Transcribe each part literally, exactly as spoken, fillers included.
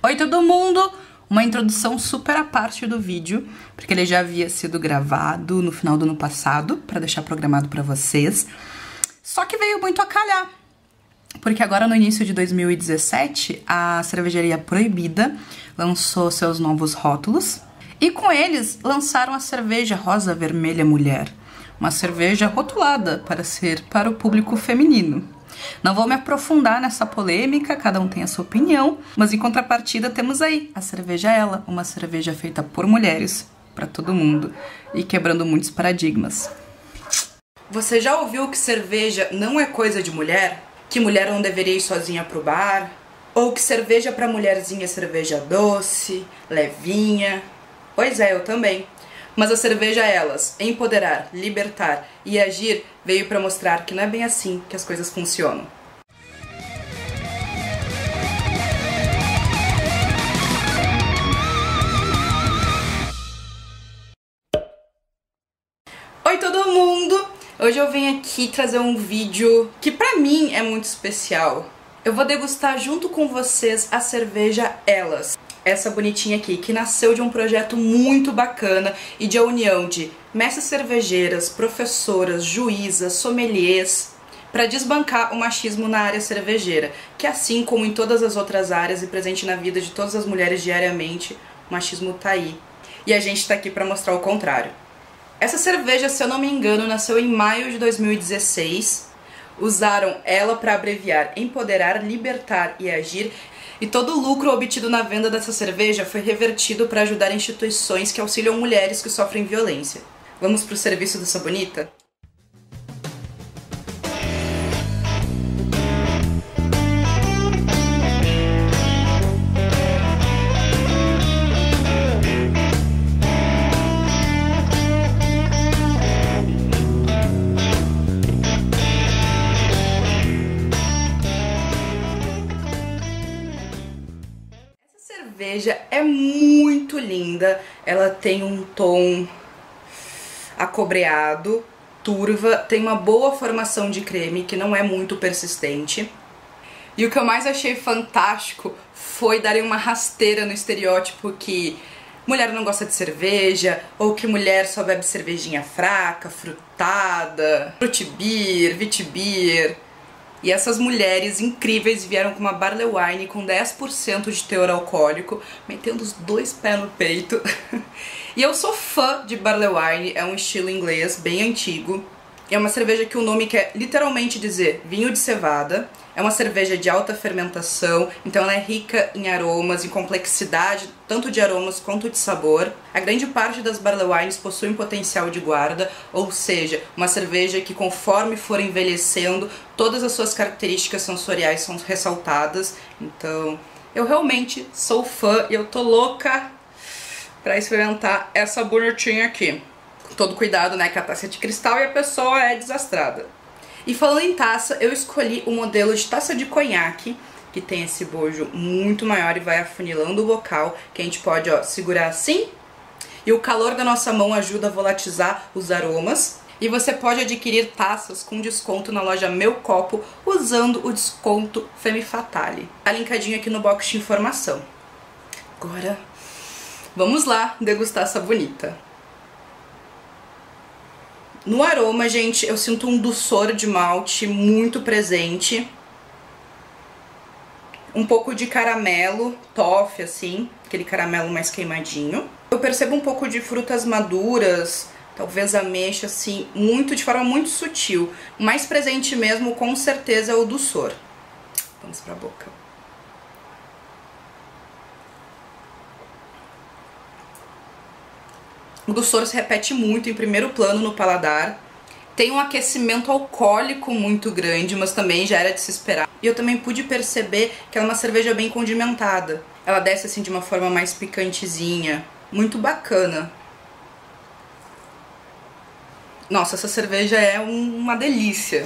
Oi todo mundo! Uma introdução super à parte do vídeo, porque ele já havia sido gravado no final do ano passado, para deixar programado para vocês. Só que veio muito a calhar, porque agora no início de dois mil e dezessete, a Cervejaria Proibida lançou seus novos rótulos, e com eles lançaram a cerveja Rosa Vermelha Mulher, uma cerveja rotulada para ser para o público feminino. Não vou me aprofundar nessa polêmica, cada um tem a sua opinião, mas em contrapartida temos aí a cerveja Ela, uma cerveja feita por mulheres, para todo mundo, e quebrando muitos paradigmas. Você já ouviu que cerveja não é coisa de mulher? Que mulher não deveria ir sozinha pro bar? Ou que cerveja para mulherzinha é cerveja doce, levinha? Pois é, eu também. Mas a cerveja Elas, empoderar, libertar e agir, veio para mostrar que não é bem assim que as coisas funcionam. Oi todo mundo! Hoje eu venho aqui trazer um vídeo que pra mim é muito especial. Eu vou degustar junto com vocês a cerveja Elas. Essa bonitinha aqui, que nasceu de um projeto muito bacana e de a união de mestres cervejeiras, professoras, juízas, sommeliers, para desbancar o machismo na área cervejeira, que assim como em todas as outras áreas e presente na vida de todas as mulheres diariamente, o machismo tá aí. E a gente tá aqui para mostrar o contrário. Essa cerveja, se eu não me engano, nasceu em maio de dois mil e dezesseis. Usaram ela para abreviar empoderar, libertar e agir. E todo o lucro obtido na venda dessa cerveja foi revertido para ajudar instituições que auxiliam mulheres que sofrem violência. Vamos pro serviço dessa bonita? A cerveja é muito linda, ela tem um tom acobreado, turva, tem uma boa formação de creme que não é muito persistente. E o que eu mais achei fantástico foi darem uma rasteira no estereótipo que mulher não gosta de cerveja, ou que mulher só bebe cervejinha fraca, frutada, frutibir, vitibir. E essas mulheres incríveis vieram com uma Barley Wine com dez por cento de teor alcoólico, metendo os dois pés no peito. E eu sou fã de Barley Wine, é um estilo inglês bem antigo. É uma cerveja que o nome quer literalmente dizer vinho de cevada. É uma cerveja de alta fermentação, então ela é rica em aromas, em complexidade, tanto de aromas quanto de sabor. A grande parte das Barley Wines possuem potencial de guarda, ou seja, uma cerveja que conforme for envelhecendo, todas as suas características sensoriais são ressaltadas. Então, eu realmente sou fã e eu tô louca pra experimentar essa bonitinha aqui. Com todo cuidado, né, que a taça é de cristal e a pessoa é desastrada. E falando em taça, eu escolhi o modelo de taça de conhaque, que tem esse bojo muito maior e vai afunilando o bocal, que a gente pode, ó, segurar assim. E o calor da nossa mão ajuda a volatilizar os aromas. E você pode adquirir taças com desconto na loja Meu Copo, usando o desconto Femme Fatale. Tá linkadinho aqui no box de informação. Agora, vamos lá degustar essa bonita. No aroma, gente, eu sinto um doçor de malte muito presente. Um pouco de caramelo, toffee, assim, aquele caramelo mais queimadinho. Eu percebo um pouco de frutas maduras, talvez ameixa, assim, muito, de forma muito sutil. O mais presente mesmo, com certeza, é o doçor. Vamos pra boca. O doçor se repete muito em primeiro plano no paladar. Tem um aquecimento alcoólico muito grande, mas também já era de se esperar. E eu também pude perceber que ela é uma cerveja bem condimentada. Ela desce assim de uma forma mais picantezinha. Muito bacana. Nossa, essa cerveja é um, uma delícia.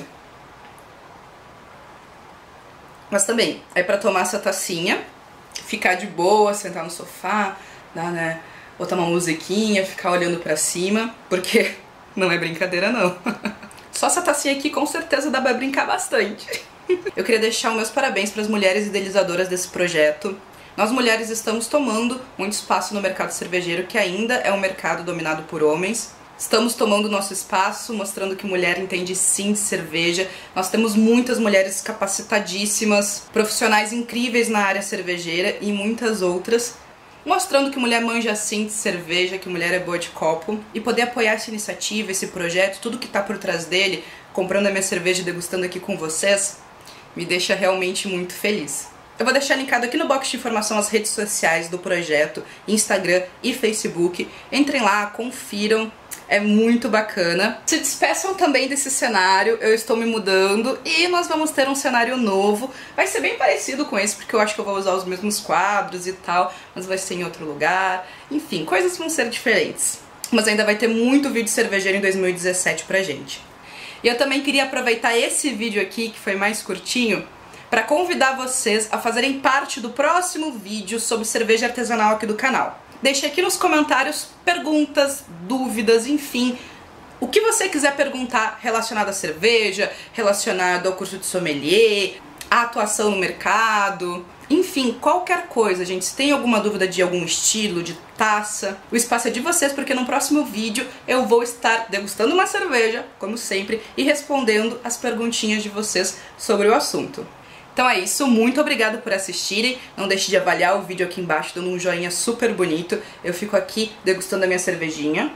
Mas também, é pra tomar essa tacinha, ficar de boa, sentar no sofá, dar, né, botar uma musiquinha, ficar olhando pra cima, porque não é brincadeira não. Só essa tacinha aqui com certeza dá pra brincar bastante. Eu queria deixar os meus parabéns para as mulheres idealizadoras desse projeto, Nós mulheres estamos tomando muito espaço no mercado cervejeiro, que ainda é um mercado dominado por homens. Estamos tomando nosso espaço, mostrando que mulher entende sim de cerveja. Nós temos muitas mulheres capacitadíssimas, profissionais incríveis na área cervejeira e muitas outras, mostrando que mulher manja sim de cerveja, que mulher é boa de copo. E poder apoiar essa iniciativa, esse projeto, tudo que tá por trás dele, comprando a minha cerveja e degustando aqui com vocês, me deixa realmente muito feliz. Eu vou deixar linkado aqui no box de informação as redes sociais do projeto, Instagram e Facebook. Entrem lá, confiram, é muito bacana. Se despeçam também desse cenário, eu estou me mudando e nós vamos ter um cenário novo. Vai ser bem parecido com esse, porque eu acho que eu vou usar os mesmos quadros e tal, mas vai ser em outro lugar. Enfim, coisas vão ser diferentes. Mas ainda vai ter muito vídeo cervejeiro em dois mil e dezessete pra gente. E eu também queria aproveitar esse vídeo aqui, que foi mais curtinho, para convidar vocês a fazerem parte do próximo vídeo sobre cerveja artesanal aqui do canal. Deixe aqui nos comentários perguntas, dúvidas, enfim, o que você quiser perguntar relacionado à cerveja, relacionado ao curso de sommelier, à atuação no mercado, enfim, qualquer coisa, gente. Se tem alguma dúvida de algum estilo, de taça, o espaço é de vocês, porque no próximo vídeo eu vou estar degustando uma cerveja, como sempre, e respondendo as perguntinhas de vocês sobre o assunto. Então é isso, muito obrigada por assistirem, não deixe de avaliar o vídeo aqui embaixo dando um joinha super bonito. Eu fico aqui degustando a minha cervejinha,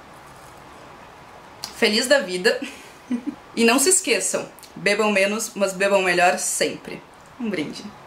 feliz da vida. E não se esqueçam, bebam menos, mas bebam melhor sempre. Um brinde.